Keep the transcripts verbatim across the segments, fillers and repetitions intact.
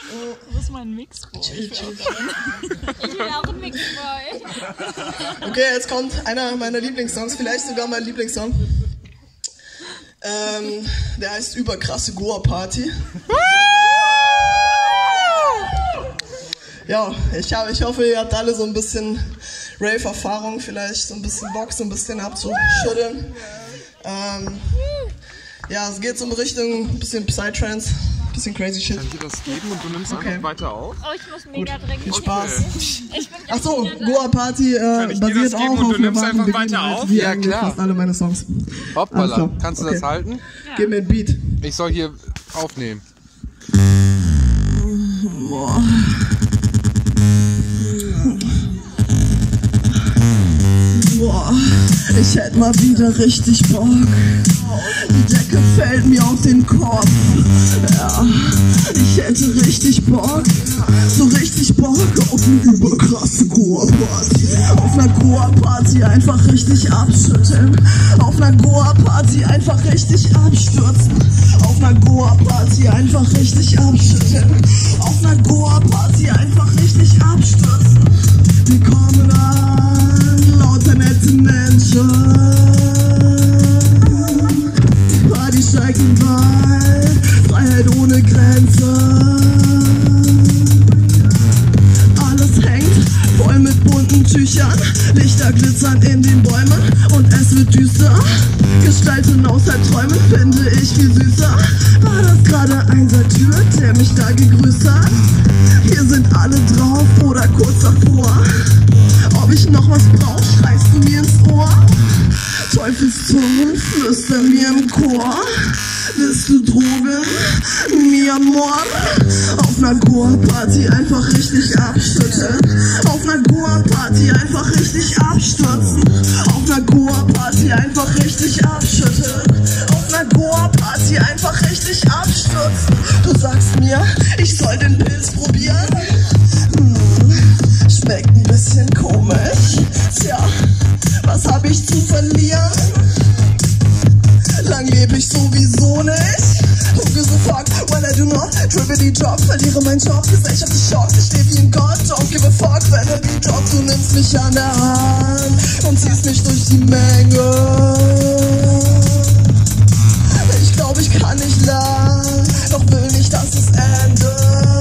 Wo ist mein Mixboy? Ich will auch einen Mixboy. Okay, jetzt kommt einer meiner Lieblingssongs, vielleicht sogar mein Lieblingssong. Ähm, der heißt Überkrasse Goa-Party. Ja, ich, hab, ich hoffe, ihr habt alle so ein bisschen Rave-Erfahrung, vielleicht so ein bisschen Bock, so ein bisschen abzuschütteln. Ähm, ja, es geht so in Richtung ein bisschen Psytrance, ein bisschen crazy shit. Kann ich dir das geben und du nimmst Okay. einfach weiter auf? Oh, ich muss mega Gut, dringend. viel Spaß. Ich bin Achso, Goa-Party äh, ich dir basiert das geben auch und auf du nimmst einer wahren einfach weiter Begebenheit, auf? wie Ja, eigentlich klar. fast alle meine Songs. Alles Hoppala, klar. kannst du Okay. das halten? Ja. Gib mir ein Beat. Ich soll hier aufnehmen. Boah. Boah, ich hätte mal wieder richtig Bock. Die Decke fällt mir auf den Kopf. Ja, ich hätte richtig Bock. So richtig Bock auf eine überkrasse Goa-Party. Auf einer Goa-Party einfach richtig abschütteln. Auf einer Goa-Party einfach richtig abstürzen. Auf einer Goa-Party einfach richtig abschütteln. Auf einer Goa-Party einfach richtig abstürzen. Wir kommen an, lauter nette Menschen. Party steigt im Wald, Freiheit ohne Grenzen. Alles hängt voll mit bunten Tüchern, Lichter glitzern in den Bäumen und es wird düster. Gestalten außer Träumen finde ich viel süßer. War das gerade ein Satyr, der mich da gegrüßt hat? Hier sind alle drauf oder kurz davor. Ob ich noch was brauch, schreist du mir ins Ohr. Teufelszungen flüstern mir im Chor. Willst du Drogen? Mi amor. Auf einer Goa-Party einfach richtig abschütteln. Auf einer Goa-Party einfach richtig abstürzen. Auf einer Goa-Party einfach richtig abschütteln. Auf einer Goa-Party einfach richtig abstürzen. Du sagst mir, ich soll den Pilz probieren? Hm, schmeckt ein bisschen komisch. Tja, was hab ich zu verlieren? Lang lebe ich sowieso nicht. Who gives a fuck when I do not triple die Job, verliere meinen Job, Gesellschaft ist Schock. Ich stehe wie ein Gott, don't give a fuck wenn er die Job. Du nimmst mich an der Hand und ziehst mich durch die Menge. Ich glaube, ich kann nicht lang, doch will nicht, dass es endet.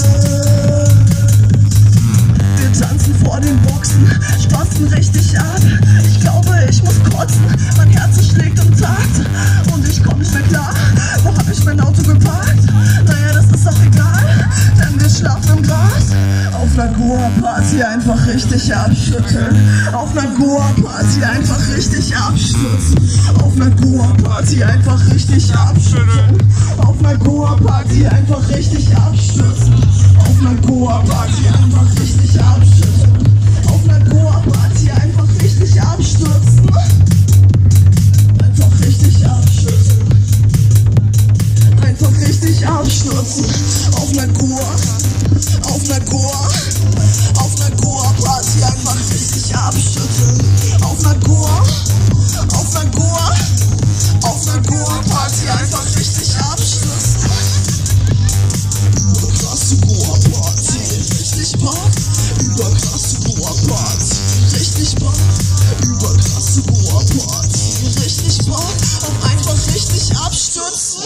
Wir tanzen vor den Boxen, spasten richtig ab. Ich glaube, ich muss kotzen, mein Herz schlägt im Takt und ich komm nicht mehr klar. Wo hab ich mein Auto geparkt? Naja, das ist auch egal, denn wir schlafen im Gras. Auf einer Goa-Party einfach richtig abschütteln. Auf einer Goa-Party einfach richtig abstürzen. Auf einer Goa-Party einfach richtig abschütteln. Auf einer Goa-Party einfach richtig abstürzen. Auf einer Goa-Party einfach richtig abschütteln. Auf einer Goa-Party einfach richtig abstürzen. Einfach richtig abschütteln. Einfach richtig abstürzen. Auf einer Goa, auf einer Goa, auf einer Goa-Party einfach richtig abschütteln. Auf einer Goa, auf einer Goa, auf einer Goa-Party einfach richtig abstürzen. Überkrasse Goa-Party, richtig Bock. Überkrasse Goa-Party, richtig Bock. Überkrasse Goa-Party, richtig Bock. Und einfach richtig abstürzen.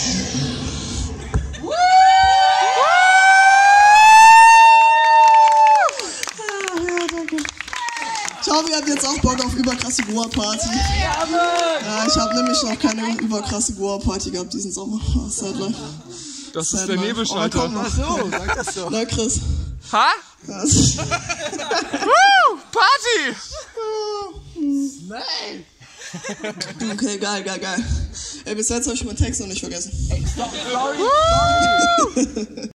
Ich hoffe, ihr habt jetzt auch Bock auf überkrasse Goa-Party. Ja, ich habe nämlich noch keine überkrasse Goa-Party gehabt diesen Sommer. Oh, sad life. Das ist Sad der life. Nebelschalter. Oh, komm, ach so, sag das doch. Na, Chris. Ha? Ja. Woo! Party! Okay, geil, geil, geil. Ey, bis jetzt habe ich meinen Text noch nicht vergessen. Woo!